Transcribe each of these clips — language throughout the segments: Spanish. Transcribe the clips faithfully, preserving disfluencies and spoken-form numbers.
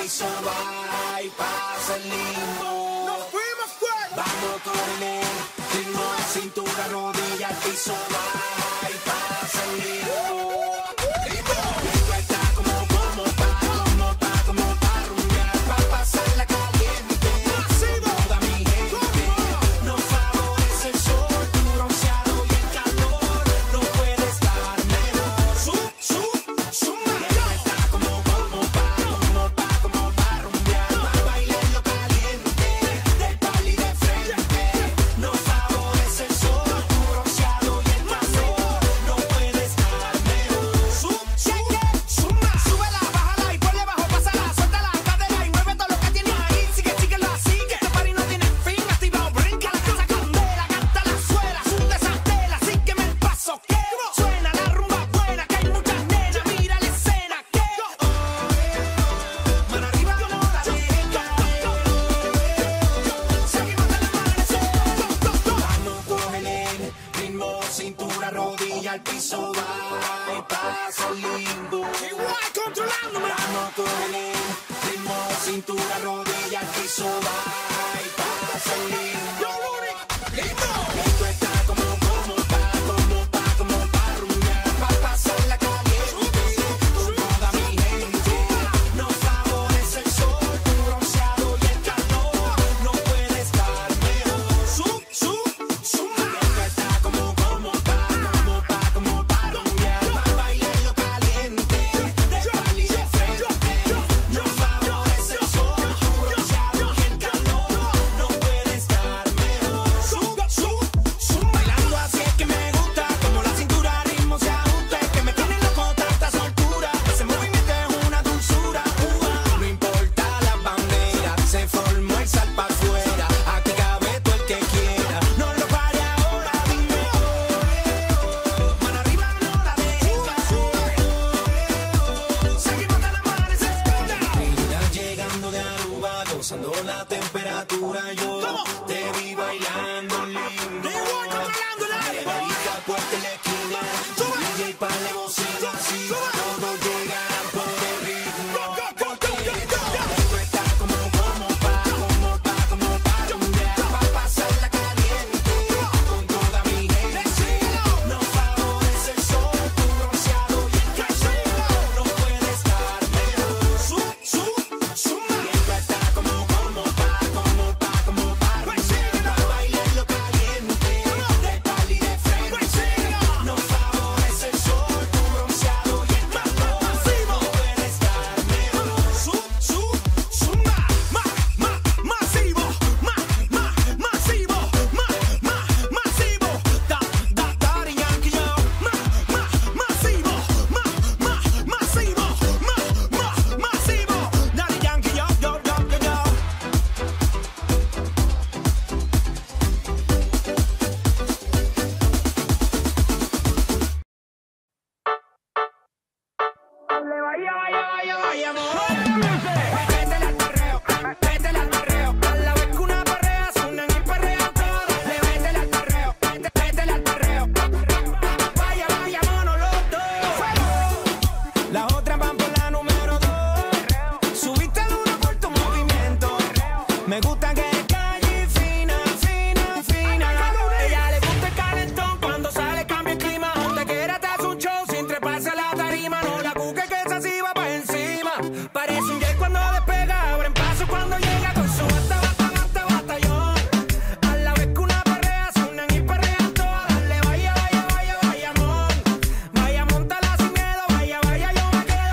piso va y pasa el limbo. ¡Nos fuimos fuera! Vamos con el ritmo, cintura, rodilla, al piso va y pasa el limbo. Esto está como, como pa, como pa, como pa rumbear, pa pasarla caliente. Toda mi gente, nos favorece el sol, tu bronceado y el calor, no puede estar mejor. Sub, sub, suma. Esto está como, como pa, como pa, como pa rumbear, pa bailarlo caliente, del pali de frente. Nos favorece el sol, tu bronceado y el calor, no puede estar mejor. Sub, shake it, suma. Súbela, bájala y ponle bajo, pásala, suelta la cadera y mueve todo lo que tienes ahí. Sigue, sigue, lo sigue. Este party no tiene fin, activado, brinca la casa candela, canta la suela, sunde esa tela, sígueme el paso que suena la rumba buena, que hay muchas nenas, mira la escena que mano arriba no la dejes caer. Seguimos de la mano, vamos con el ritmo, cintura, rodilla, al piso va y pasa el limbo. Igual controlándome. Vamos con el ritmo, cintura, rodilla, al piso va y pasa el limbo. Esto está como, como pa, como pa, como pa rumbear, pa pasarla caliente, con toda mi gente. Nos favorece el sol, tu bronceado y el calor, no puede estar mejor. Sub, sub, suma. Esto está como, como pa, como pa, como pa rumbear, pa bailarlo caliente, del pali de frente. Nos favorece el sol, tu bronceado y el calor, no puede estar mejor. Sub, sub, suma. Bailando así es que me gusta, como la cintura ritmo se ajusta, es que me tiene loco tanta soltura, ese movimiento es una dulzura. Uva, no importa la bandera, se formó el sal pa' afuera, aquí cabe todo el que quiera, no lo pare ahora, dime oh, mano arriba no la dejes caer. Seguimos de la amanecer. Mira, llegando de Aruba, gozando la temperatura, yo te vi bailando lindo. Igual controlándola. Margarita, puerta en la esquina, D J pa' la bocina, así todos llegan por el ritmo. Esto está como, como pa, como pa, como pa rumbear, pa pasarla caliente, con toda mi gente. Nos favorece el sol, tu bronceado y el calor, no puede estar mejor. Sub, sub, suma. Esto está como, como pa, como pa, como pa rumbear, pa bailarlo caliente, del pali de frente. Nos favorece el sol, tu bronceado y el calor, no puede estar mejor. Sub, sub, suma. Ma, ma, masivo. Ma, ma, masivo. Ma, ma, masivo. Da, da, Daddy Yankee, yo. Ma, ma, masivo. Ma, ma, masivo. Ma, ma, masivo. Daddy Yankee, yo, yo, yo, yo, yo. Vaya, vaya, vaya, vaya, amor. Métele al perreo, métele al perreo. A la vez que una perrea suenan y perrean todas. Le métele al perreo, métele, métele al perreo. Vaya, vaya, mono, los dos. Las otras van por la número dos. Subiste duro por tu movimiento. Me gusta que es calle fina, fina, fina. Ella le gusta el calentón cuando sale cambia el clima. Donde quiera te hace un show sin treparse a la tarima. No la cuque que esa sí va pa' encima. Parece un jet cuando despega, abren paso cuando llega con su bata, bata, bata, batallón. A la vez que una perrea suenan y perrean todas. Le vaya, vaya, vaya, vaya, amor. Vaya, montala sin miedo, vaya, vaya, yo me quedo.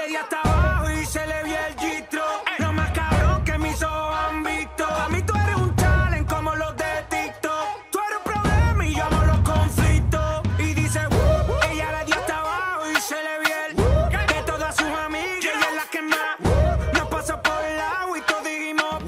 Le di hasta abajo y se le vio el gistro. Lo más cabrón que mis ojos han visto. A mí tú eres un talent como los de TikTok. Tú eres un problema y yo amo los conflictos. Y dice, uh, ella le dio hasta abajo y se le vio el de todas sus amigas, ella es la que más nos pasó por el agua y todos dijimos,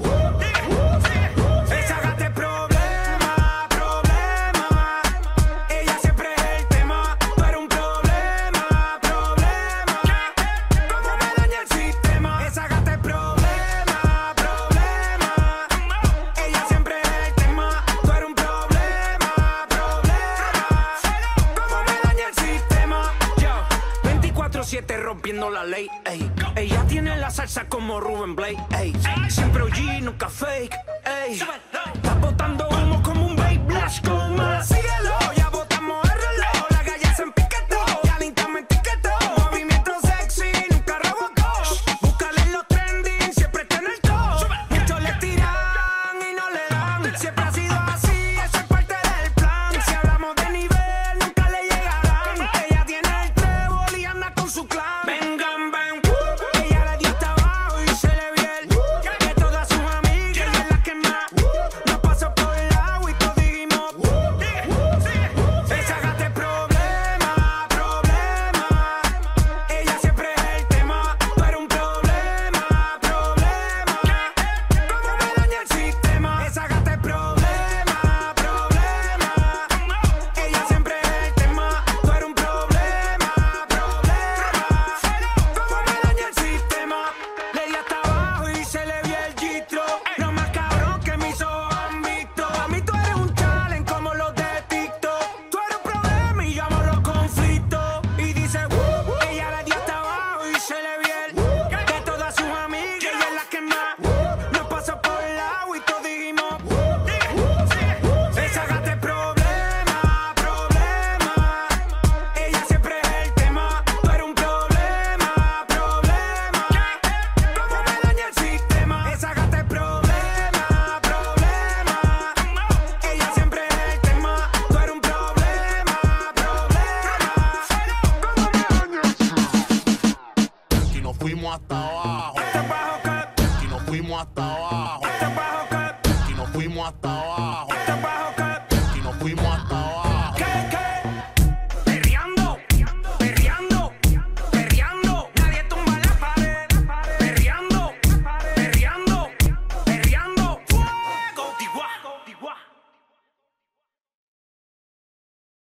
esa gata es problema, problema. Ella siempre es el tema. Tú eres un problema, problema. ¿Cómo me daña el sistema? Esa gata es problema, problema. Ella siempre es el tema. Tú eres un problema, problema. ¿Cómo me daña el sistema? Yo, veinticuatro siete rompiendo la ley, ey. Ella tiene la salsa como Ruben Blake, ey. Siempre O G, nunca fake, ey. Está botando humo como un babe, Blash Goma. Síguelo, ya botamos el reloj. La galla se empiquetó, ya Linta me etiquetó. Movimiento sexy, nunca rebotó. Búscale en los trending, siempre está en el top. Muchos le tiran y no le dan. Siempre ha sido así, eso es parte del plan. Si hablamos de nivel, nunca le llegarán. Ella tiene el trébol y anda con su clan. Vengan, ven, ella le dio hasta abajo y se le vio el de todas sus amigas, ella es la que más nos pasó por el agua y todos dijimos, esa gata es problema, problema. Ella siempre es el tema. Tú eres un problema, problema. ¿Cómo me daña el sistema? Esa gata es problema, problema. Ella siempre es el tema. Tú eres un problema, problema. ¿Cómo me daña el sistema? Le di hasta abajo y se le vio el gistro. Lo más cabrón que mis ojos han visto. A mí tú eres un talent como los de TikTok. Tú eres un problema y yo amo los conflictos. Y dice, uh, ella le dio hasta abajo y se le vio el de todas sus amigas, ella es la que más nos pasó por el agua y todos dijimos, esa gata es problema, problema. Ella siempre es el tema. Tú eres un problema, problema. ¿Cómo me daña el sistema? Esa gata es problema, problema. Ella siempre es el tema. Tú eres un problema, problema. ¿Cómo me daña el sistema? Y nos fuimos hasta abajo. Hasta abajo, cut. Y nos fuimos hasta abajo. Hasta abajo, cut. Y nos fuimos hasta abajo. Hasta abajo, cut. Y nos fuimos hasta abajo.